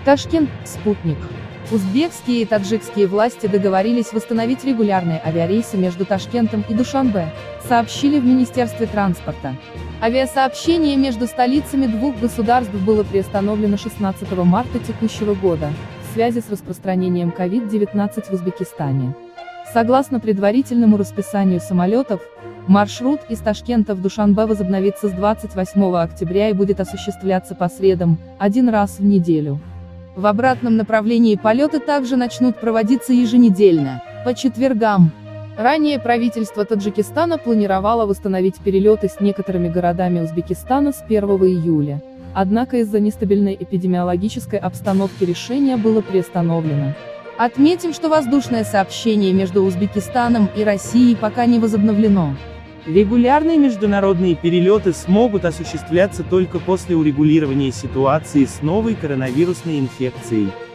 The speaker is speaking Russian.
Ташкент, спутник. Узбекские и таджикские власти договорились восстановить регулярные авиарейсы между Ташкентом и Душанбе, сообщили в Министерстве транспорта. Авиасообщение между столицами двух государств было приостановлено 16 марта текущего года, в связи с распространением COVID-19 в Узбекистане. Согласно предварительному расписанию самолетов, маршрут из Ташкента в Душанбе возобновится с 28 октября и будет осуществляться по средам, один раз в неделю. В обратном направлении полеты также начнут проводиться еженедельно, по четвергам. Ранее правительство Таджикистана планировало восстановить перелеты с некоторыми городами Узбекистана с 1 июля. Однако из-за нестабильной эпидемиологической обстановки решение было приостановлено. Отметим, что воздушное сообщение между Узбекистаном и Россией пока не возобновлено. Регулярные международные перелеты смогут осуществляться только после урегулирования ситуации с новой коронавирусной инфекцией.